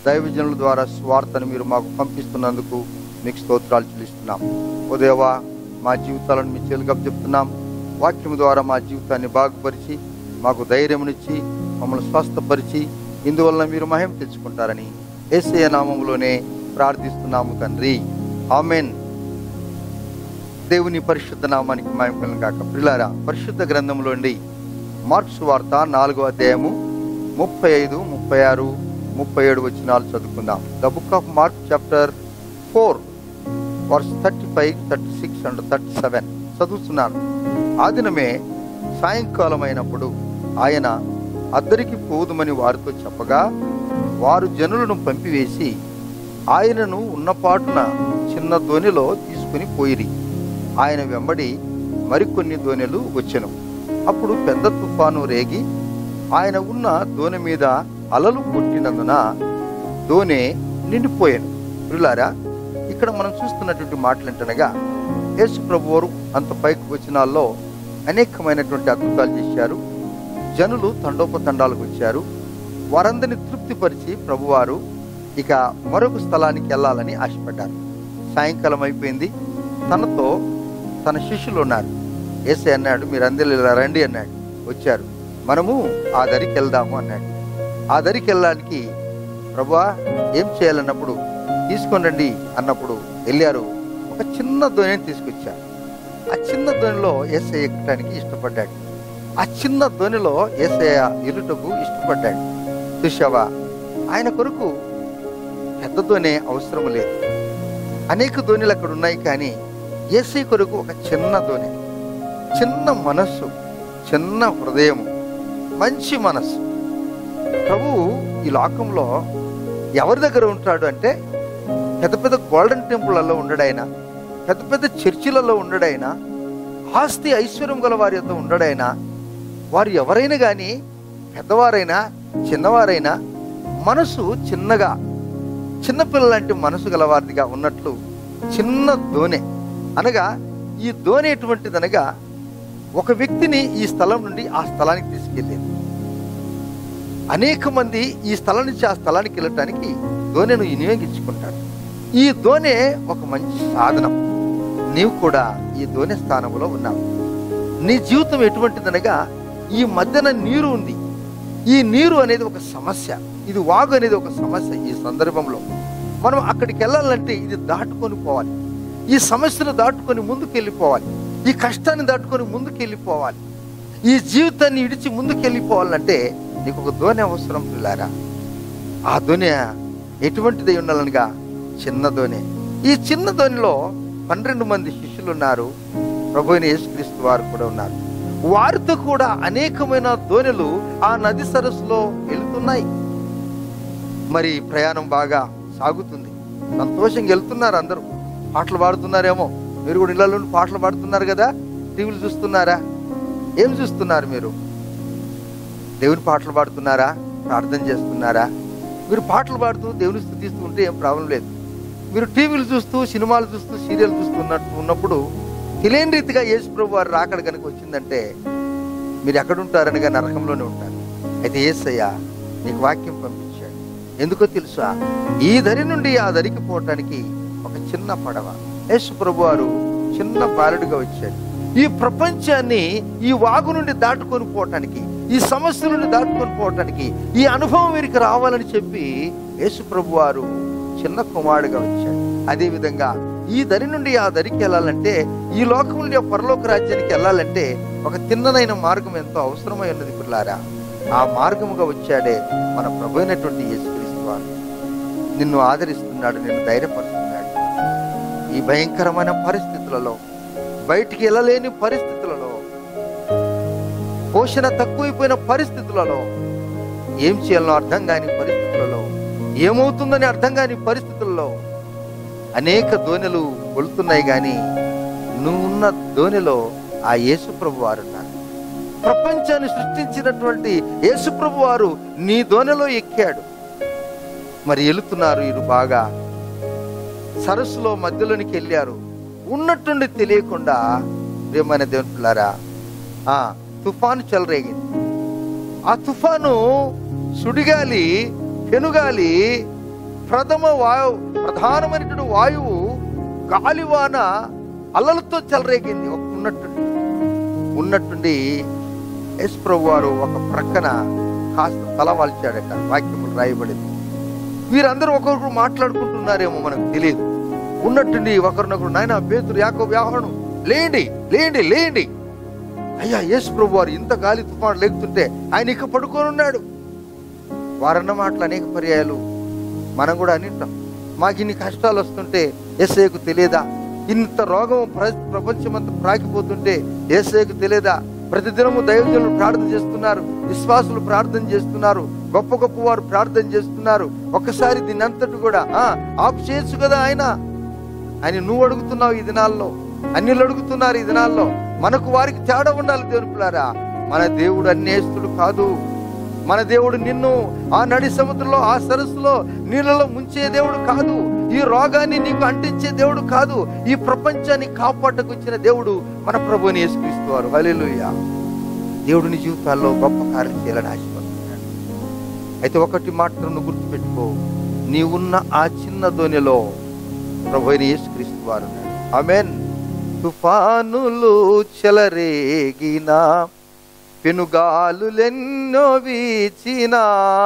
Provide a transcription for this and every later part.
దైవజనుల ద్వారా స్వార్థను మీరు మాకు పంపిస్తున్నందుకు మీకు స్తోత్రాలు చెల్లిస్తున్నాం. ఓ దేవా, మా జీవితాలను మీ చేతులుగా చెప్తున్నాం. వాక్యం ద్వారా మా జీవితాన్ని బాగుపరిచి మాకు ధైర్యమునిచ్చి మమ్మల్ని స్వస్థపరిచి ఇందువలన మీరు మహిమ తెచ్చుకుంటారని యేసయ్య నామములోనే ప్రార్థిస్తున్నాము తండ్రి, ఆమెన్. దేవుని పరిశుద్ధ నామానికి మహిమ కలుగును గాక. ప్రియులారా, పరిశుద్ధ గ్రంథంలోండి మార్కు సువార్త 4వ అధ్యాయము 35, 36, 37 వచనాలు చదువుకుందాం. The book of Mark chapter 4 verse 35, 36 and 37 చదువుతున్నాను. ఆ దినమే సాయంకాలం అయినప్పుడు ఆయన అద్దరికి పోదుమని వారితో చెప్పగా వారు జనులను పంపివేసి ఆయనను ఉన్నపాటున చిన్న దోణిలో తీసుకుని పోయిరి. ఆయన వెంబడి మరికొన్ని దోణెలు వచ్చెను. అప్పుడు పెద్ద తుఫాను రేగి ఆయన ఉన్న దోణి మీద అలలు కొట్టినందున దోణి నిండిపోయాను. ప్రియులారా, ఇక్కడ మనం చూస్తున్నటువంటి మాటలు ఏంటనగా, యేసు ప్రభువారు అంత పైకి వచనాల్లో అనేకమైనటువంటి అద్భుతాలు చేశారు. జనులు తండోపతండాలకు వచ్చారు. వారందరినీ తృప్తిపరిచి ప్రభువారు ఇక మరొక స్థలానికి వెళ్ళాలని ఆశపడ్డారు. సాయంకాలం అయిపోయింది. తనతో తన శిష్యులు ఉన్నారు. యేసయ్య అన్నాడు, మీరందరూ ఇలా రండి అన్నాడు. వచ్చారు. మనము ఆ దరికి వెళ్దాము అన్నాడు. ఆ దరికి వెళ్ళడానికి ప్రభువా ఏం చేయాలన్నప్పుడు తీసుకొని రండి అన్నప్పుడు వెళ్ళారు. ఒక చిన్న దోణిని తీసుకొచ్చారు. ఆ చిన్న దోణిలో యేసయ్య ఎక్కడానికి ఇష్టపడ్డాడు. ఆ చిన్న దోణిలో యేసయ్య ఎలుటకు ఇష్టపడ్డాడు. చూశావా, ఆయన కొరకు పెద్ద దోణి అవసరం లేదు. అనేక దోణిలు అక్కడ ఉన్నాయి, కానీ యేసయ్య కొరకు ఒక చిన్న దోణి, చిన్న మనస్సు, చిన్న హృదయము, మంచి మనస్సు. ప్రభువు ఈ లోకంలో ఎవరి దగ్గర ఉంటాడు అంటే, పెద్ద పెద్ద గోల్డెన్ టెంపుల్లలో ఉండడైనా, పెద్ద పెద్ద చర్చిలలో ఉండడైనా, ఆస్తి ఐశ్వర్యం గల వారి యొక్క ఉండడైనా, వారు ఎవరైనా కానీ పెద్దవారైనా చిన్నవారైనా మనసు చిన్నగా, చిన్నపిల్లలంటే మనసు గలవారిదిగా ఉన్నట్లు చిన్న దోణి అనగా, ఈ దోణి ఎటువంటిది అనగా, ఒక వ్యక్తిని ఈ స్థలం నుండి ఆ స్థలానికి తీసుకెళ్ళేది. అనేక మంది ఈ స్థలం నుంచి ఆ స్థలానికి వెళ్ళటానికి దోణిను వినియోగించుకుంటాడు. ఈ దోణి ఒక మంచి సాధనం. నీవు కూడా ఈ దోణి స్థానంలో ఉన్నావు. నీ జీవితం ఎటువంటిదనగా, ఈ మధ్యన నీరు ఉంది. ఈ నీరు అనేది ఒక సమస్య. ఇది వాగు అనేది ఒక సమస్య. ఈ సందర్భంలో మనం అక్కడికి వెళ్ళాలంటే ఇది దాటుకొని పోవాలి. ఈ సమస్యను దాటుకొని ముందుకు వెళ్ళిపోవాలి. ఈ కష్టాన్ని దాటుకొని ముందుకు వెళ్ళిపోవాలి. ఈ జీవితాన్ని విడిచి ముందుకు వెళ్ళిపోవాలంటే నీకు ఒక దోణి అవసరం పిల్లారా. ఆ దోణి ఎటువంటిది ఉండాలనగా, చిన్న దోణి. ఈ చిన్న దోణిలో 12 మంది శిష్యులు ఉన్నారు. ప్రభు అయిన యేసుక్రీస్తు వారు కూడా ఉన్నారు. వారితో కూడా అనేకమైన దోణిలు ఆ నది సరస్సులో వెళుతున్నాయి. మరి ప్రయాణం బాగా సాగుతుంది. సంతోషంగా వెళ్తున్నారు. అందరూ పాటలు పాడుతున్నారేమో. మీరు కూడా ఇళ్ళలో పాటలు పాడుతున్నారు కదా. టీవీలు చూస్తున్నారా? ఏం చూస్తున్నారు మీరు? దేవుని పాటలు పాడుతున్నారా? ప్రార్థన చేస్తున్నారా? మీరు పాటలు పాడుతూ దేవుని స్తుతిస్తూ ఉంటే ఏం ప్రాబ్లం లేదు. మీరు టీవీలు చూస్తూ, సినిమాలు చూస్తూ, సీరియల్ ఉన్నప్పుడు తెలియని రీతిగా యేసు ప్రభు వారు రాకడ కనుక వచ్చిందంటే మీరు ఎక్కడుంటారనగా నరకంలోనే ఉంటారు. అయితే యేసయ్య నీకు వాక్యం పంపించాడు. ఎందుకో తెలుసా? ఈ దరి నుండి ఆ దరికి పోవటానికి ఒక చిన్న పడవ. యేసు ప్రభు వారు చిన్న బాలుడిగా వచ్చాడు. ఈ ప్రపంచాన్ని ఈ వాగు నుండి దాటుకొని పోవటానికి, ఈ సమస్య నుండి దాటుకొని పోవటానికి, ఈ అనుభవం వీరికి రావాలని చెప్పి యేసు ప్రభు వారు చిన్న కుమారుడిగా వచ్చాడు. అదేవిధంగా ఈ దరి నుండి ఆ దరికి వెళ్ళాలంటే, ఈ లోకం నుండి ఆ పరలోక రాజ్యానికి వెళ్ళాలంటే ఒక తిన్ననైన మార్గం ఎంతో అవసరమై ఉన్నది పిల్లారా. ఆ మార్గముగా వచ్చాడే మన ప్రభు అయినటువంటి యేసుక్రీస్తు వారు. నిన్ను ఆదరిస్తున్నాడు, నిన్ను ధైర్యపరుస్తున్నాడు. ఈ భయంకరమైన పరిస్థితులలో, బయటికి వెళ్ళలేని పరిస్థితులలో, పోషణ తక్కువైపోయిన పరిస్థితులలో, ఏం చేయాలో అర్థం కాని పరిస్థితులలో, ఏమవుతుందని అర్థం కాని పరిస్థితుల్లో అనేక దోణిలు కొలుతున్నాయి. కానీ నువ్వున్న దోణిలో ఆ యేసు ప్రభు వారు ఉన్నారు. ప్రపంచాన్ని సృష్టించినటువంటి యేసు ప్రభు వారు నీ దోణిలో ఎక్కాడు. మరి వెళుతున్నారు. వీరు బాగా సరస్సులో మధ్యలోనికి వెళ్ళారు. ఉన్నట్టుండి తెలియకుండా ప్రియమైన దేవుని పిల్లారా, తుఫాను చెలరేగింది. ఆ తుఫాను, సుడిగాలి, పెనుగాలి ప్రధానమైనటువంటి వాయువు గాలివాన అలలతో చెలరేగింది. ఉన్నట్టుండి యేసు ప్రభు వారు ఒక ప్రక్కన కాస్త తల వాల్చాడట. వాక్యములు రాయబడింది. వీరందరూ ఒకరికొకరు మాట్లాడుకుంటున్నారేమో మనకు తెలియదు. ఉన్నట్టుండి ఒకరినొకరు, నాయన పేతురు, యాకోబు, యోహాను, లేండి లేండి లేండి. అయ్యా, యేసు ప్రభు వారు ఇంత గాలి తుఫాను లేకుతుంటే ఆయన ఇక పడుకొని ఉన్నాడు. వారన్న మాటలు అనేక పర్యాయాలు మనం కూడా అనింటాం. మాకు ఇన్ని కష్టాలు వస్తుంటే యేసయ్యకు తెలియదా? ఇంత రోగం ప్రపంచమంతా ప్రాకిపోతుంటే యేసయ్యకు తెలియదా? ప్రతిదినము దైవజనులు ప్రార్థన చేస్తున్నారు, విశ్వాసులు ప్రార్థన చేస్తున్నారు, గొప్ప గొప్ప వారు ప్రార్థన చేస్తున్నారు. ఒక్కసారి దీన్ని అంతటి కూడా ఆఫ్ చేయొచ్చు కదా ఆయన నువ్వు అడుగుతున్నావు ఈ దినాల్లో, అన్యులు అడుగుతున్నారు ఈ దినాల్లో. మనకు వారికి తేడా ఉండాలి దేవుని పిల్లారా. మన దేవుడు అన్యాయస్తుడు కాదు. మన దేవుడు నిన్ను ఆ నడి సముద్రంలో, ఆ సరస్సులో నీళ్ళలో ముంచే దేవుడు కాదు. ఈ రోగాన్ని నీకు అంటించే దేవుడు కాదు. ఈ ప్రపంచాన్ని కాపాటకు వచ్చిన దేవుడు మన ప్రభువుని యేసుక్రీస్తు వారు. హల్లెలూయా. దేవుడిని జీవితాల్లో గొప్ప కార్యం చేయాలని ఆశపడుతున్నాడు. అయితే ఒకటి మాత్రం నువ్వు గుర్తుపెట్టుకో, నీవున్న ఆ చిన్న దోణిలో ప్రభువుని యేసుక్రీస్తు వారు ఉన్నాడు. ఆమేన్. తుఫానులు చెలరేగినా, పెనుగాలులెన్నో వీచినా,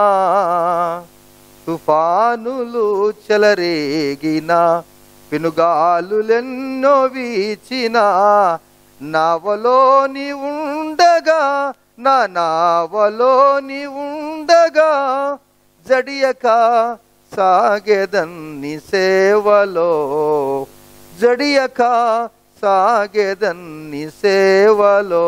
తుఫానులు చెలరేగినా, పెనుగాలులెన్నో వీచినా, నావలో నీ ఉండగా, నా నావలో నీ ఉండగా, జడియక సాగెదన్ని సేవలో, జడియక సాగెదన్ని సేవలో,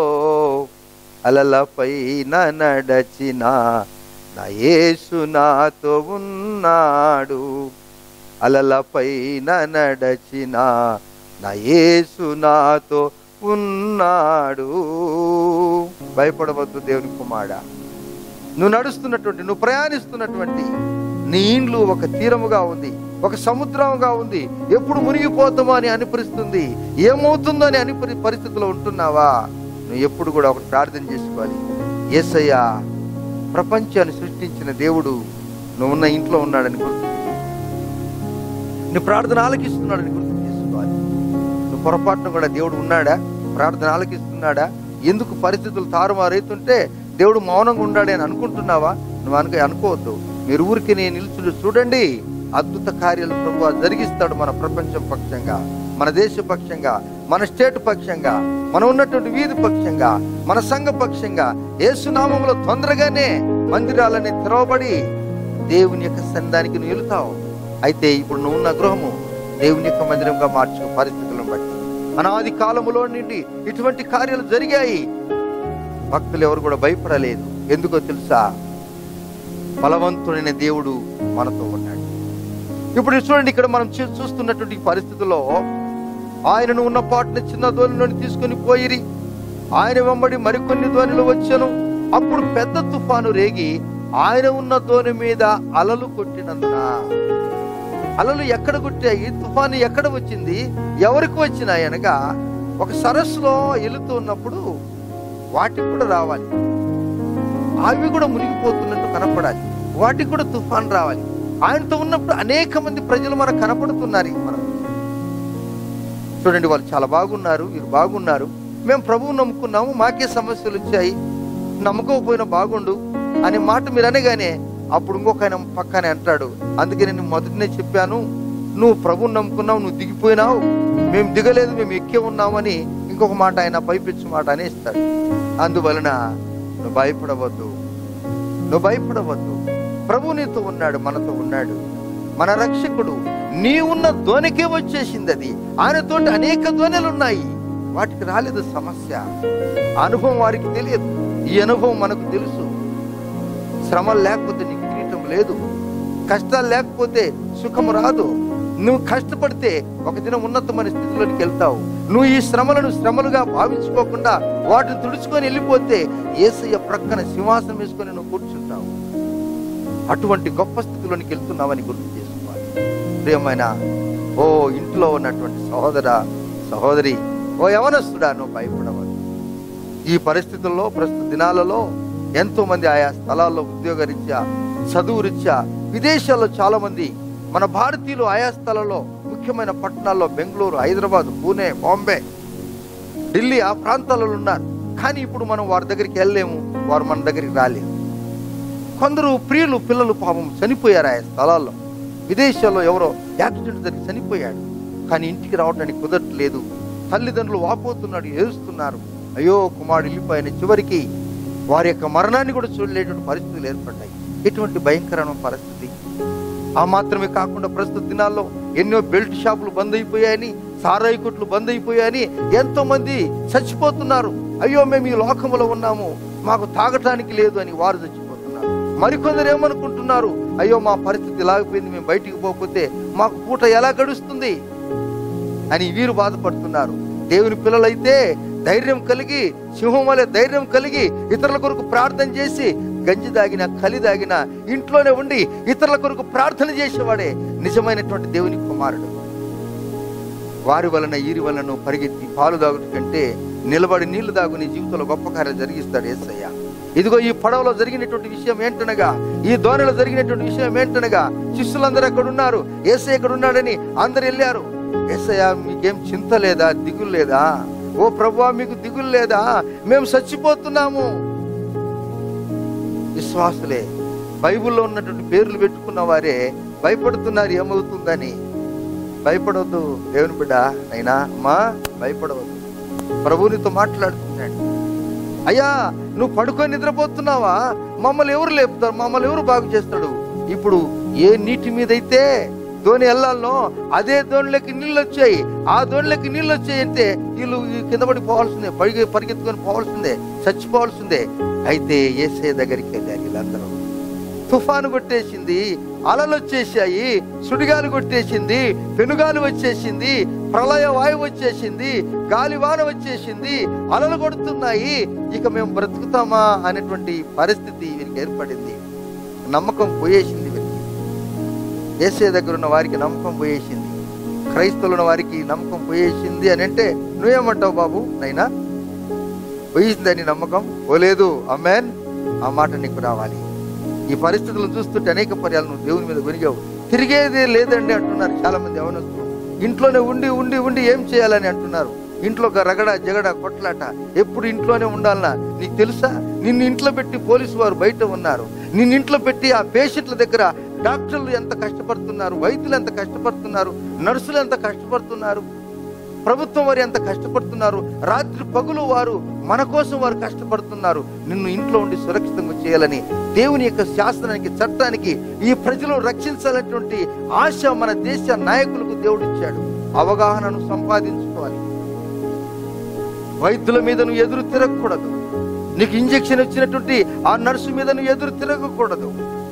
అలలపైన నడచిన నా యేసు నాతో ఉన్నాడు, అలలపైన నడచిన నా యేసు నాతో ఉన్నాడు. భయపడవద్దు దేవుని కుమారుడా. నువ్వు నడుస్తున్నటువంటి, నువ్వు ప్రయాణిస్తున్నటువంటి నీ ఇండ్లు ఒక తీరముగా ఉంది, ఒక సముద్రముగా ఉంది. ఎప్పుడు మునిగిపోతామో అని అనిపిస్తుంది, ఏమవుతుందో అని పరిస్థితిలో ఉంటున్నావా? నువ్వు ఎప్పుడు కూడా ఒకటి ప్రార్థన చేసుకోవాలి. యేసయ్య ప్రపంచాన్ని సృష్టించిన దేవుడు నువ్వున్న ఇంట్లో ఉన్నాడని గుర్తు, నీ ప్రార్థన ఆలకిస్తున్నాడని గుర్తు చేసుకోవాలి. నువ్వు పొరపాటున కూడా దేవుడు ఉన్నాడా, ప్రార్థన ఆలకిస్తున్నాడా? ఎందుకు పరిస్థితులు తారుమారైతుంటే దేవుడు మౌనంగా ఉన్నాడే అని అనుకుంటున్నావా? నువ్వు అనుకోవద్దు. మీరు ఊరికి నేను నిలుచుండి చూడండి, అద్భుత కార్యాలు ప్రభువు జరిగిస్తాడు. మన ప్రపంచం పక్షంగా, మన దేశ పక్షంగా, మన స్టేట్ పక్షంగా, మనం ఉన్నటువంటి వీధి పక్షంగా, మన సంఘ పక్షంగా యేసు నామములో తొందరగానే మందిరాలని తెరవబడి దేవుని యొక్క సన్నిధానికి నువ్వు వెళుతావు. అయితే ఇప్పుడు నువ్వు ఉన్న గృహము దేవుని యొక్క మందిరంగా మార్చుకో. పరిస్థితులను బట్టి అనాది కాలములో నుండి ఇటువంటి కార్యాలు జరిగాయి. భక్తులు ఎవరు కూడా భయపడలేదు. ఎందుకో తెలుసా? బలవంతుడైన దేవుడు మనతో ఉన్నాడు. ఇప్పుడు చూడండి, ఇక్కడ మనం చూస్తున్నటువంటి పరిస్థితుల్లో ఆయనను ఉన్న పాటను చిన్న ధోనిలోని తీసుకొని పోయిరి. ఆయన వెంబడి మరికొన్ని ధోనిలు వచ్చాను. అప్పుడు పెద్ద తుఫాను రేగి ఆయన ఉన్న ధోని మీద అలలు కొట్టినందున, అలలు ఎక్కడ కొట్టాయి? తుఫాను ఎక్కడ వచ్చింది? ఎవరికి వచ్చినాయి అనగా, ఒక సరస్సులో వెళుతూ ఉన్నప్పుడు వాటికి కూడా రావాలి, అవి కూడా మునిగిపోతున్నట్టు కనపడాలి, వాటికి కూడా తుఫాన్ రావాలి. ఆయనతో ఉన్నప్పుడు అనేక మంది ప్రజలు మనకు కనపడుతున్నారు. మనం చూడండి, వాళ్ళు చాలా బాగున్నారు, వీరు బాగున్నారు, మేము ప్రభువు నమ్ముకున్నాము, మాకే సమస్యలు వచ్చాయి, నమ్ముకోకపోయినా బాగుండు అనే మాట మీరు అనగానే అప్పుడు ఇంకొక ఆయన పక్కనే అంటాడు, అందుకే నేను మొదటినే చెప్పాను, నువ్వు ప్రభువు నమ్ముకున్నావు, నువ్వు దిగిపోయినావు, మేము దిగలేదు, మేము ఎక్కే ఉన్నామని ఇంకొక మాట ఆయన పైపించు మాట అనేస్తాడు. అందువలన నువ్వు భయపడవద్దు, నువ్వు భయపడవద్దు. ప్రభు నీతో ఉన్నాడు, మనతో ఉన్నాడు, మన రక్షకుడు. నీ ఉన్న ధోనికే వచ్చేసింది అది. ఆయనతోటి అనేక ధోనిలు ఉన్నాయి, వాటికి రాలేదు సమస్య. అనుభవం వారికి తెలియదు, ఈ అనుభవం మనకు తెలుసు. శ్రమలు లేకపోతే నీకు కిరీటం లేదు, కష్టాలు లేకపోతే సుఖం రాదు. నువ్వు కష్టపడితే ఒక దినం ఉన్నతమైన స్థితిలోనికి వెళ్తావు. నువ్వు ఈ శ్రమలను శ్రమలుగా భావించుకోకుండా వాటిని తుడుచుకొని వెళ్ళిపోతే యేసయ్య ప్రక్కన సింహాసనం వేసుకొని నువ్వు కూర్చుంటావు. అటువంటి గొప్ప స్థితిలోనికి వెళ్తున్నావని గుర్తు చేసుకోవాలి. ప్రియమైన ఓ ఇంట్లో ఉన్నటువంటి సహోదర సహోదరి, ఓ యవనస్తుడా, నువ్వు భయపడవద్దు. ఈ పరిస్థితుల్లో, ప్రస్తుత దినాలలో ఎంతో మంది ఆయా స్థలాల్లో ఉద్యోగ రీత్యా, చదువు రీత్యా, విదేశాల్లో చాలా మంది మన భారతీయులు ఆయా స్థలాల్లో ముఖ్యమైన పట్టణాల్లో బెంగళూరు, హైదరాబాద్, పూణే, బాంబే, ఢిల్లీ ఆ ప్రాంతాలలో ఉన్నారు. కానీ ఇప్పుడు మనం వారి దగ్గరికి వెళ్ళలేము, వారు మన దగ్గరికి రాలేము. కొందరు ప్రియులు, పిల్లలు పాపం చనిపోయారు ఆయా స్థలాల్లో. విదేశాల్లో ఎవరో యాక్సిడెంట్ జరిగి చనిపోయాడు, కానీ ఇంటికి రావడానికి కుదరట్లేదు. తల్లిదండ్రులు వాపోతున్నాడు, ఏడుస్తున్నారు. అయ్యో కుమారుడు వెళ్ళిపోయిన. చివరికి వారి యొక్క మరణాన్ని కూడా చూడలేటువంటి పరిస్థితులు ఏర్పడ్డాయి. ఎటువంటి భయంకరమైన పరిస్థితి! ఆ మాత్రమే కాకుండా ప్రస్తుత దినాల్లో ఎన్నో బెల్ట్ షాపులు బంద్ అయిపోయాయని, సారాయి కొట్లు బంద్ అయిపోయాయని ఎంతో మంది చచ్చిపోతున్నారు. అయ్యో మేము ఈ లోకంలో ఉన్నాము, మాకు తాగటానికి లేదు అని వారు చచ్చిపోతున్నారు. మరికొందరు ఏమనుకుంటున్నారు, అయ్యో మా పరిస్థితి ఇలాగపోయింది, మేము బయటికి పోకపోతే మాకు పూట ఎలా గడుస్తుంది అని వీరు బాధపడుతున్నారు. దేవుని పిల్లలైతే ధైర్యం కలిగి, సింహం వలె ధైర్యం కలిగి ఇతరుల కొరకు ప్రార్థన చేసి, గంజి దాగిన, కలి దాగిన ఇంట్లోనే ఉండి ఇతరుల కొరకు ప్రార్థన చేసేవాడే నిజమైనటువంటి దేవుని కుమారుడు. వారి వలన వీరి వలన పరిగెత్తి పాలు దాగుట కంటే నిలబడి నీళ్లు దాగు నీ జీవితంలో గొప్ప కార్యాలు జరిగిస్తాడు యేసయ్య. ఇదిగో ఈ పడవలో జరిగినటువంటి విషయం ఏంటనగా, ఈ దోణిలో జరిగినటువంటి విషయం ఏంటనగా, శిష్యులందరూ అక్కడ ఉన్నారు, యేసయ్య ఇక్కడ ఉన్నాడని అందరు వెళ్ళారు. యేసయ్య మీకేం చింత లేదా, దిగులు లేదా? ఓ ప్రభువా మీకు దిగులు లేదా? మేము చచ్చిపోతున్నాము. విశ్వాసులే, బైబిల్లో ఉన్నటువంటి పేర్లు పెట్టుకున్న వారే భయపడుతున్నారు ఏమవుతుందని. భయపడవద్దు దేవుని బిడ్డ, అయినా అమ్మా భయపడవద్దు. ప్రభువు నీతో మాట్లాడుతున్నాడు. అయ్యా నువ్వు పడుకొని నిద్రపోతున్నావా? మమ్మల్ని ఎవరు లేపుతారు, మమ్మల్ని ఎవరు బాగు చేస్తాడు? ఇప్పుడు ఏ నీటి మీద అయితే దోణి వెళ్ళాలనో అదే దోణిలోకి నీళ్ళు వచ్చాయి. ఆ దోణిలోకి నీళ్ళు వచ్చాయి అంటే వీళ్ళు కింద పడి పోవాల్సిందే, పరిగెత్తుకొని పోవాల్సిందే, చచ్చిపోవాల్సిందే. అయితే యేసయ్య దగ్గరికి వెళ్ళారు వీళ్ళందరూ. తుఫాను కొట్టేసింది, అలలు వచ్చేసాయి, సుడిగాలు కొట్టేసింది, పెనుగాలు వచ్చేసింది, ప్రళయ వాయువు వచ్చేసింది, గాలివాన వచ్చేసింది, అలలు కొడుతున్నాయి. ఇక మేము బ్రతుకుతామా అనేటువంటి పరిస్థితి వీరికి ఏర్పడింది. నమ్మకం పోయేసింది వీరికి. యేసయ్య దగ్గర ఉన్న వారికి నమ్మకం పోయేసింది. క్రైస్తవులు ఉన్న వారికి నమ్మకం పోయేసింది అని అంటే నువ్వేమంటావు బాబు? నైనా పోయిందని నమ్మకం పోలేదు. ఆమేన్. ఆ మాట నీకు రావాలి. ఈ పరిస్థితులను చూస్తుంటే అనేక పర్యాలు నువ్వు దేవుని మీద కొనిగావు. తిరిగేదే లేదండి అంటున్నారు చాలా మంది యవనస్తులు. ఇంట్లోనే ఉండి ఉండి ఉండి ఏం చేయాలని అంటున్నారు. ఇంట్లో రగడ జగడ కొట్లాట, ఎప్పుడు ఇంట్లోనే ఉండాలన్నా. నీకు తెలుసా, నిన్ను ఇంట్లో పెట్టి పోలీసు వారు బయట ఉన్నారు. నిన్ను ఇంట్లో పెట్టి ఆ పేషెంట్ల దగ్గర డాక్టర్లు ఎంత కష్టపడుతున్నారు, వైద్యులు ఎంత కష్టపడుతున్నారు, నర్సులు ఎంత కష్టపడుతున్నారు, ప్రభుత్వం వారు ఎంత కష్టపడుతున్నారు. రాత్రి పగులు వారు మన కోసం వారు కష్టపడుతున్నారు. నిన్ను ఇంట్లో ఉండి సురక్షితంగా చేయాలని దేవుని యొక్క శాస్త్రానికి, చట్టానికి ఈ ప్రజలను రక్షించాలనేటువంటి ఆశ మన దేశ నాయకులకు దేవుడు ఇచ్చాడు. అవగాహనను సంపాదించుకోవాలి. వైద్యుల మీద నువ్వు ఎదురు తిరగకూడదు. నీకు ఇంజెక్షన్ ఇచ్చినటువంటి ఆ నర్సు మీద నువ్వు ఎదురు తిరగకూడదు.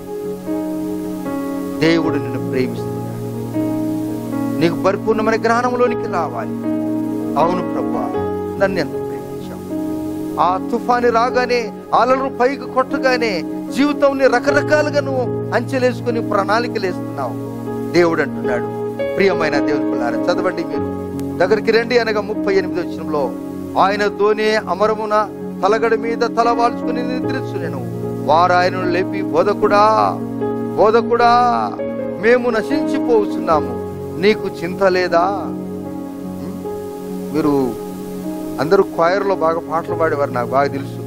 దేవుడు నిన్ను ప్రేమిస్తున్నాడు. నీకు పరిపూర్ణమైన జ్ఞానంలోనికి రావాలి. అవును ప్రభువా, నన్ను ఎంత ప్రేమించావు. ఆ తుఫాను రాగానే, అలలు పైకి కొట్టగానే జీవితంని రకరకాలుగా నువ్వు అంచెలేసుకుని ప్రణాళికలు వేస్తున్నావు. దేవుడు అంటున్నాడు, ప్రియమైన దేవుని పిల్లారా చదవండి మీరు, దగ్గరికి రండి అనగా 38వ వచనంలో, ఆయన దోణి అమరమున తలగడ మీద తల వాల్చుకుని నిద్రించునేను. వారు ఆయనను లేపి, బోధకుడా బోధకుడా మేము నశించిపోతున్నాము, నీకు చింత లేదా? మీరు అందరూ క్వైర్లో బాగా పాటలు పాడేవారు, నాకు బాగా తెలుసు.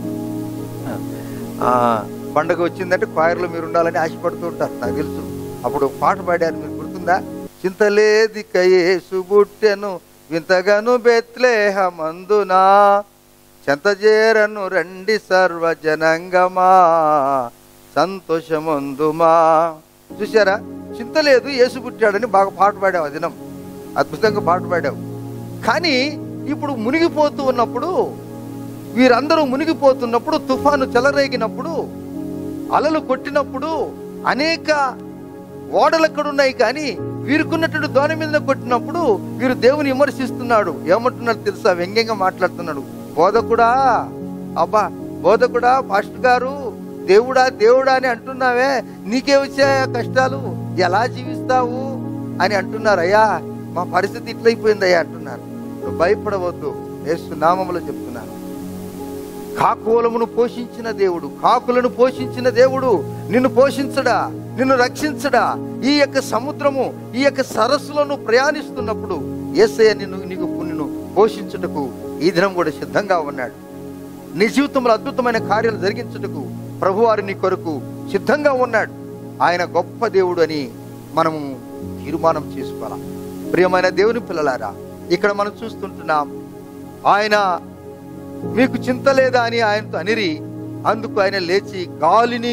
పండగ వచ్చిందంటే క్వైర్లో మీరు ఉండాలని ఆశపడుతూ ఉంటారు, నాకు తెలుసు. అప్పుడు పాట పాడారు, మీకు గుర్తుందా? చింతలేదిక యేసు బుట్టెను వింతగాను బెత్లెహేమందునా, చెంతజేరను రండి సర్వజనంగమా, సంతోషమందుమా. చూసారా, చింత లేదు యేసు పుట్టాడని బాగా పాట పాడావు. ఆ దినం అద్భుతంగా పాట పాడావు. కానీ ఇప్పుడు మునిగిపోతూ ఉన్నప్పుడు, వీరందరూ మునిగిపోతున్నప్పుడు, తుఫాను చెలరేగినప్పుడు, అలలు కొట్టినప్పుడు, అనేక ఓడలు ఎక్కడున్నాయి కానీ వీరుకున్నట్టు దోణి మీద కొట్టినప్పుడు వీరు దేవుని విమర్శిస్తున్నాడు. ఏమంటున్నాడు తెలుసా? వ్యంగ్యంగా మాట్లాడుతున్నాడు. బోధకుడా, అబ్బా బోధకుడా, పాస్టర్ గారు, దేవుడా దేవుడా అని అంటున్నావే, నీకే వచ్చాయా కష్టాలు, ఎలా జీవిస్తావు అని అంటున్నారు. అయ్యా మా పరిస్థితి ఇట్లయిపోయిందయ్యా అంటున్నారు. నువ్వు భయపడవద్దు, యేసు నామములో చెప్తున్నాను. కాకులమును పోషించిన దేవుడు, కాకులను పోషించిన దేవుడు నిన్ను పోషించడా? నిన్ను రక్షించడా? ఈ యొక్క సముద్రము, ఈ యొక్క సరస్సులో నువ్వు ప్రయాణిస్తున్నప్పుడు యేసయ్య నిన్ను పోషించుటకు ఈ దినం కూడా సిద్ధంగా ఉన్నాడు. నీ జీవితంలో అద్భుతమైన కార్యాలు జరిగించుటకు ప్రభువారు నీ కొరకు సిద్ధంగా ఉన్నాడు. ఆయన గొప్ప దేవుడు అని మనము తీర్మానం చేసుకోవాలా. ప్రియమైన దేవుని పిల్లలారా, ఇక్కడ మనం చూస్తుంటున్నాం, ఆయన మీకు చింత లేదా అని ఆయనతో అనిరి, అందుకు ఆయన లేచి గాలిని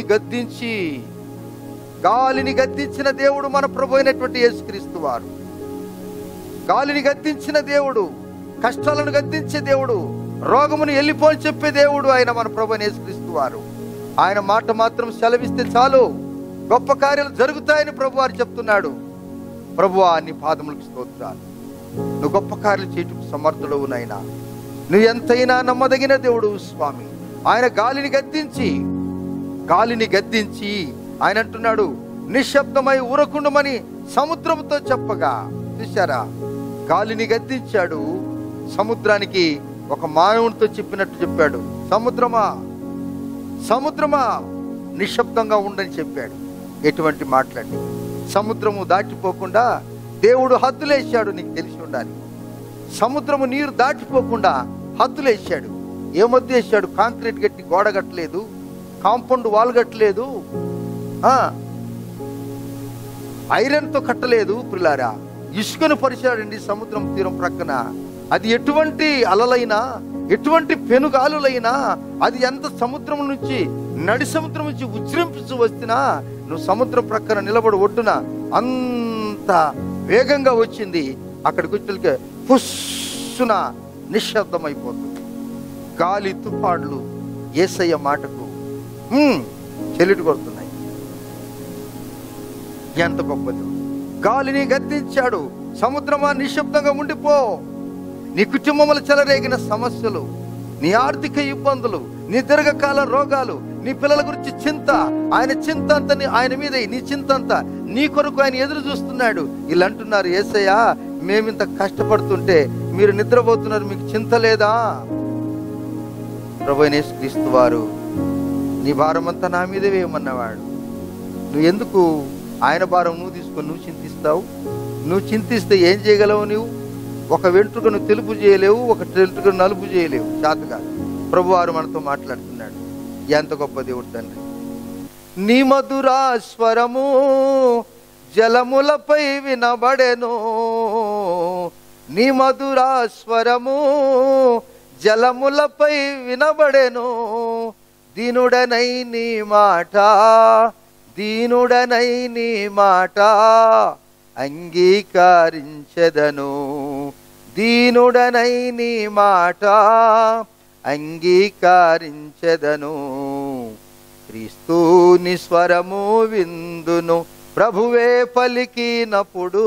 గద్దించిన దేవుడు మన ప్రభు అయినటువంటి యేసుక్రీస్తు వారు. గాలిని గద్దించిన దేవుడు, కష్టాలను గద్దించే దేవుడు, రోగమును వెళ్ళిపోని చెప్పే దేవుడు ఆయన మన ప్రభు అయిన యేసుక్రీస్తు వారు. ఆయన మాట మాత్రం సెలవిస్తే చాలు, గొప్ప కార్యాలు జరుగుతాయని ప్రభు వారు చెప్తున్నాడు. ప్రభువా, నీ పాదములకు స్తోత్రాలు. నువ్వు గొప్ప కార్యాలు చేయటకు సమర్థుడవు నాయనా. నువ్వు ఎంతైనా నమ్మదగిన దేవుడు స్వామి. ఆయన గాలిని గద్దించి ఆయన అంటున్నాడు, నిశ్శబ్దమై ఊరకుండమని సముద్రంతో చెప్పగా, చూశారా, గాలిని గద్దించాడు. సముద్రానికి ఒక మానవునితో చెప్పినట్టు చెప్పాడు, సముద్రమా నిశ్శబ్దంగా ఉండని చెప్పాడు. ఎటువంటి మాట్లాడి సముద్రము దాటిపోకుండా దేవుడు హద్దులేశాడు. నీకు తెలిసి ఉండాలి, సముద్రము నీరు దాటిపోకుండా హద్దులేశాడు. ఏమొద్దు వేశాడు? కాంక్రీట్ గట్టి గోడ కట్టలేదు, కాంపౌండ్ వాల్ కట్టలేదు, ఐరన్తో కట్టలేదు. పిల్లారా, ఇసుకను పరిచాడండి సముద్రం తీరం ప్రక్కన. అది ఎటువంటి అలలైనా, ఎటువంటి పెనుగాలులైనా, అది ఎంత సముద్రం నుంచి, నడి సముద్రం నుంచి ఉజ్జరింపు వస్తున్నా నువ్వు సముద్రం ప్రక్కన నిలబడి ఒడ్డున అంత వేగంగా వచ్చింది. అక్కడికి వచ్చి పుస్సున నిశ్శబ్దమైపోతుంది. గాలి తుఫాన్లు యేసయ్య మాటకు చెల్లిటి కొడుతున్నాయి. ఎంత గొప్పది! గాలిని గద్దించాడు, సముద్రమా నిశ్శబ్దంగా ఉండిపో. నీ కుటుంబంలో చెలరేగిన సమస్యలు, నీ ఆర్థిక ఇబ్బందులు, నీ దీర్ఘకాల రోగాలు, నీ పిల్లల గురించి చింత, ఆయన చింత అంతా ఆయన మీద, నీ చింత అంతా నీ కొరకు ఆయన ఎదురు చూస్తున్నాడు. వీళ్ళు అంటున్నారు, యేసయ్య మేమింత కష్టపడుతుంటే మీరు నిద్రపోతున్నారు, మీకు చింత లేదా? ప్రభువైన యేసుక్రీస్తు వారు, నీ భారం అంతా నా మీద వేయమన్నవాడు. నువ్వు ఎందుకు ఆయన భారం నువ్వు తీసుకొని నువ్వు చింతిస్తావు? నువ్వు చింతిస్తే ఏం చేయగలవు? నువ్వు ఒక వెంట్రుకను తెలుపు చేయలేవు, ఒక వెంట్రుకను నలుపు చేయలేవు, చేతగా. ప్రభువారు మనతో మాట్లాడుతున్నాడు. ఎంత గొప్ప దేవుడు తండ్రి! నీ మధురా స్వరము జలములపై వినబడెను, నీ మధురా స్వరము జలములపై వినబడెను. దీనుడనై నీ మాట అంగీకరించెదను, దీనుడనై నీ మాట అంగీకరించెదను. క్రీస్తుని స్వరము విందును ప్రభువే పలికినప్పుడు,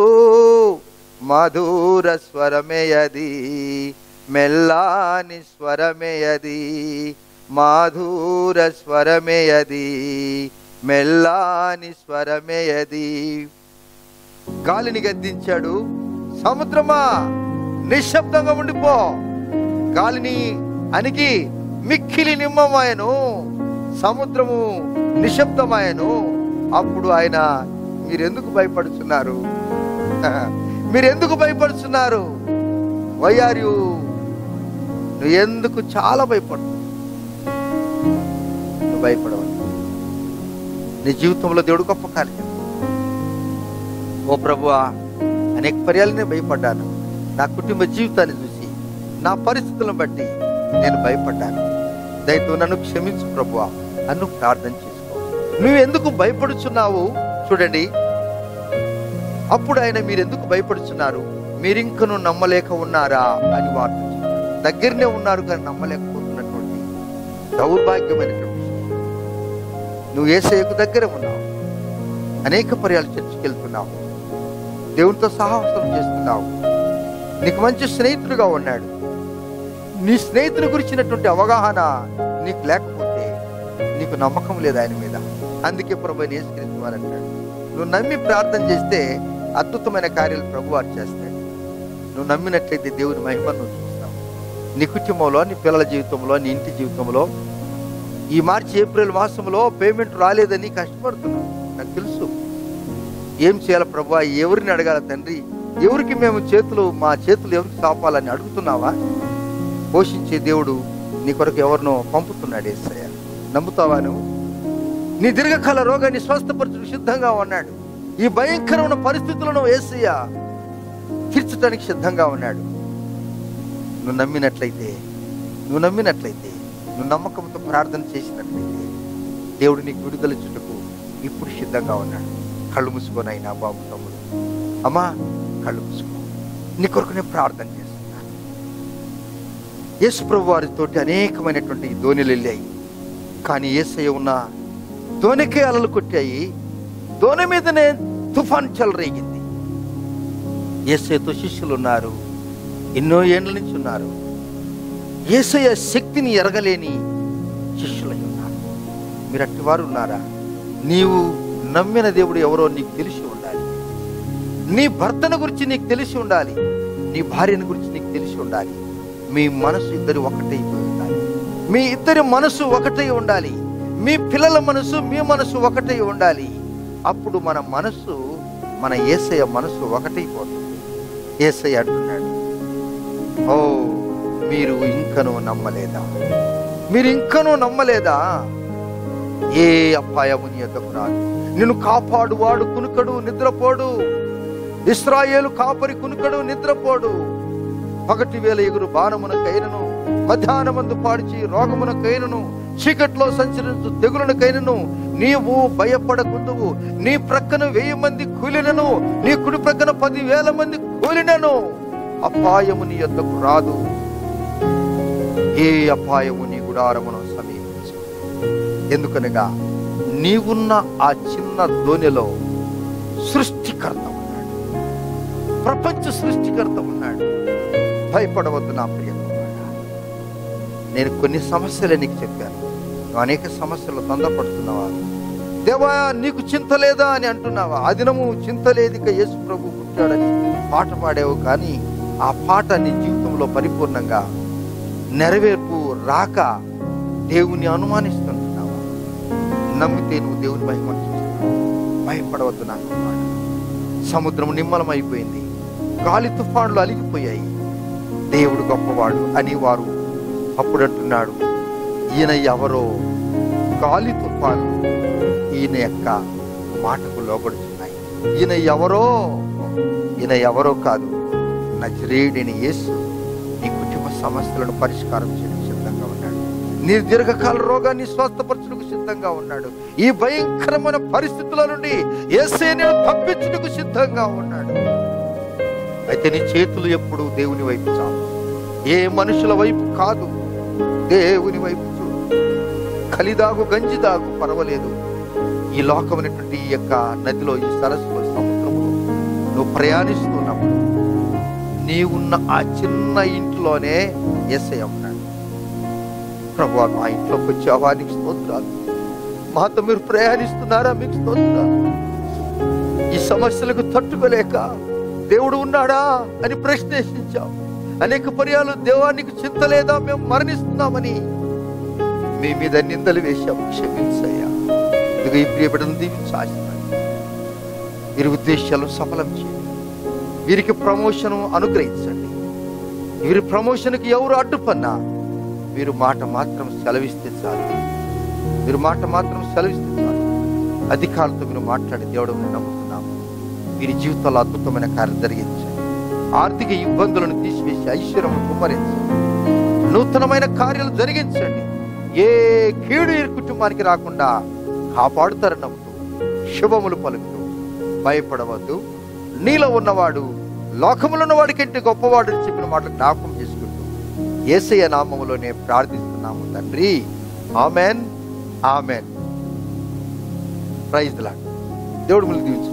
మధుర స్వరమేయది, మెల్లాని స్వరమేయది, మాధుర స్వరమేయది, మెల్లాని స్వరమేయది. గాలిని గద్దించాడు, సముద్రమా నిశ్శబ్దంగా ఉండిపో. గాలిని అణిగి మిక్కిలి నిమ్మమాయను, సముద్రము నిశ్శబ్దమాయను. అప్పుడు ఆయన, మీరెందుకు భయపడుతున్నారు? మీరెందుకు భయపడుతున్నారు? Why are you? నువ్వు ఎందుకు చాలా భయపడుతున్నావు? నువ్వు భయపడవు. నీ జీవితంలో దేవుడు గొప్ప కార్యం. ఓ ప్రభువా, అనేక పర్యాలు నేను భయపడ్డాను. నా కుటుంబ జీవితాన్ని చూసి, నా పరిస్థితులను బట్టి నేను భయపడ్డాను. దయతో నన్ను క్షమించు ప్రభువా, నన్ను ప్రార్థన చేసుకో. నువ్వు ఎందుకు భయపడుచున్నావు? చూడండి, అప్పుడు ఆయన, మీరెందుకు భయపడుచున్నారు? మీరింకను నమ్మలేక ఉన్నారా అని వార్త చెప్పారు. దగ్గరనే ఉన్నారు కానీ నమ్మలేకపోతున్నటువంటి దౌర్భాగ్యమైనటువంటి విషయం. నువ్వు యేసయ్యకు దగ్గర ఉన్నావు, అనేక పర్యాలు చర్చికి వెళ్తున్నావు, దేవునితో సాహసం చేస్తున్నావు, నీకు మంచి స్నేహితుడుగా ఉన్నాడు. నీ స్నేహితుని గురించినటువంటి అవగాహన నీకు లేకపోతే నీకు నమ్మకం లేదు ఆయన మీద. అందుకే ప్రభువైన యేసుక్రీస్తు వారు అంటాడు, నువ్వు నమ్మి ప్రార్థన చేస్తే అద్భుతమైన కార్యాలు ప్రభువారు చేస్తాడు. నువ్వు నమ్మినట్లయితే దేవుని మహిమను నువ్వు చూస్తావు. నీ కుటుంబంలో, నీ పిల్లల జీవితంలో, నీ ఇంటి జీవితంలో. ఈ మార్చి ఏప్రిల్ మాసంలో పేమెంట్ రాలేదని కష్టపడుతున్నావు, నాకు తెలుసు. ఏం చేయాలి ప్రభువా, ఎవరిని అడగాల తండ్రి, ఎవరికి మేము మా చేతులు ఎవరికి సాపాలని అడుగుతున్నావా? పోషించే దేవుడు నీ కొరకు ఎవరినో పంపుతున్నాడు యేసయ్య. నమ్ముతావా నువ్వు? నీ దీర్ఘకాల రోగాన్ని స్వస్థపరచుకు సిద్ధంగా ఉన్నాడు. ఈ భయంకరమైన పరిస్థితులను యేసయ్య తీర్చడానికి సిద్ధంగా ఉన్నాడు. నువ్వు నమ్మినట్లయితే, నువ్వు నమ్మకంతో ప్రార్థన చేసినట్లయితే దేవుడు నీకు విడుదల చుట్టకు ఇప్పుడు సిద్ధంగా ఉన్నాడు. కళ్ళు మూసుకొనైనా బాబు, తమ్ముడు, అమ్మా, కళ్ళు మూసుకో. నీ కొరకు నేను ప్రార్థన చేస్తున్నాను. యేసు ప్రభు వారితోటి అనేకమైనటువంటి ధోనిలు వెళ్ళాయి, కానీ యేసయ్య ఉన్న ధోనికే అలలు కొట్టాయి. ధోని మీదనే తుఫాన్ చెలరేగింది. యేసయ్యతో శిష్యులు ఉన్నారు, ఎన్నో ఏండ్ల నుంచి ఉన్నారు. యేసయ్య శక్తిని ఎరగలేని శిష్యులై ఉన్నారు. మీరు అట్టి వారు ఉన్నారా? నీవు నమ్మిన దేవుడు ఎవరో నీకు తెలిసి ఉండాలి. నీ భర్తను గురించి నీకు తెలిసి ఉండాలి. నీ భార్యను గురించి నీకు తెలిసి ఉండాలి. మీ మనసు ఇద్దరు ఒకటై ఉండాలి. మీ ఇద్దరి మనసు ఒకటై ఉండాలి. మీ పిల్లల మనసు, మీ మనసు ఒకటై ఉండాలి. అప్పుడు మన మనసు, మన యేసయ్య మనసు ఒకటైపోతుంది. యేసయ్య అంటున్నాడు, ఓ మీరు ఇంకనూ నమ్మలేదా? ఏ అపాయము నీ యొద్దకు రాదు. నిన్ను కాపాడువాడు కునుకడు, నిద్రపోడు. ఇశ్రాయేలు కాపరి కునుకడు, నిద్రపోడు. పగటి వేళ ఎగురు బాణమునకైనను, మధ్యాహ్నమందు పాడిచి రోగమునకైనను, చీకట్లో సంచరించు తెగులునకైనను నీవు భయపడకుందువు. నీ ప్రక్కన 1000 మంది కూలినను, నీ కుడి ప్రక్కన 10,000 మంది కూలినను అపాయము నీ యొద్దకు రాదు. ఏ అపాయము నీ గుడారమును సమీపించు. ఎందుకనగా నీవున్న ఆ చిన్న ధోనిలో సృష్టికర్త ఉన్నాడు, ప్రపంచ సృష్టికర్త ఉన్నాడు. భయపడవద్దు నా ప్రియ కుమారుడా. నేను కొన్ని సమస్యలే నీకు చెప్పాను. నువ్వు అనేక సమస్యలు తొందరపడుతున్నావా? దేవా నీకు చింత లేదా అని అంటున్నావా? ఆ దినము చింత లేదిక యేసు ప్రభు పుట్టాడని పాట పాడావు, కానీ ఆ పాట నీ జీవితంలో పరిపూర్ణంగా నెరవేర్పు రాక దేవుని అనుమానిస్తుంటున్నావా? నమ్మితే నువ్వు దేవుని మహిమ చూస్తున్నావు. భయపడవద్దు నా కుమారుడా. సముద్రం నిమ్మలమైపోయింది, గాలి తుఫాన్లు అలిగిపోయాయి. దేవుడు గొప్పవాడు అని వారు అప్పుడు అంటున్నాడు, ఈయన ఎవరో, గాలి తుఫాను ఈయన యొక్క మాటకు లోబడుతున్నాయి. ఈయన ఎవరో కాదు, నజరేయుడైన యేసు నీ కుటుంబ సమస్యలను పరిష్కారం చేయడానికి సిద్ధంగా ఉన్నాడు. నీ దీర్ఘకాల రోగాన్ని స్వస్థపరచుటకు సిద్ధంగా ఉన్నాడు. ఈ భయంకరమైన పరిస్థితుల నుండి యేసుని తప్పించుటకు సిద్ధంగా ఉన్నాడు. అయితే నీ చేతులు ఎప్పుడు దేవుని వైపు చాలు, ఏ మనుషుల వైపు కాదు, దేవుని వైపు చూడు. కలిదాగు గంజి దాగు పర్వాలేదు. ఈ లోకమైనటువంటి ఈ యొక్క నదిలో, ఈ సరస్సులో, సముద్రంలో నువ్వు ప్రయాణిస్తున్నప్పుడు నీవున్న ఆ చిన్న ఇంట్లోనే యేసయ్య ఉన్నాడు. ప్రభువా, మా ఇంట్లోకి వచ్చావా? నీకు స్తోత్రాలు. మాతో మీరు ప్రయాణిస్తున్నారా? మీకు స్తోత్రాలు. ఈ సమస్యలకు తట్టుకోలేక దేవుడు ఉన్నాడా అని ప్రశ్నించాం. అనేక పర్యాలు దేవానికి చింత లేదా, మేము మరణిస్తున్నామని మీ మీద నిందలు వేశాం. క్షమించయ్యా. ఇదిగో ఈ ప్రియబిడ్డను దీవించి ఆశీర్వదించండి. వీరి ఉద్దేశాలను సఫలం చేయండి. వీరికి ప్రమోషన్ అనుగ్రహించండి. వీరి ప్రమోషన్కి ఎవరు అడ్డుపన్నా వీరు మాట మాత్రం సెలవిస్తే చాలు. అధికారులతో మీరు మాట్లాడే దేవుడు నమ్ముతున్నాము. వీరి జీవితాల్లో అద్భుతమైన కార్యం జరిగించండి. ఆర్థిక ఇబ్బందులను తీసివేసి ఐశ్వర్యం కుమ్మరించండి. నూతనమైన కార్యాలు జరిగించండి. ఏ కీడు ఈ కుటుంబానికి రాకుండా కాపాడుతారని నమ్ముతూ శుభములు పలుకుతూ భయపడవద్దు. నీలో ఉన్నవాడు లోకములో ఉన్నవాడి కంటే గొప్పవాడు అని చెప్పిన మాటలు జ్ఞాపకం చేసుకుంటూ యేసయ్య నామములోనే ప్రార్థిస్తున్నాము తండ్రి. Amen, amen. Praise the Lord. దేవుడు మిమ్మల్ని దీవించు.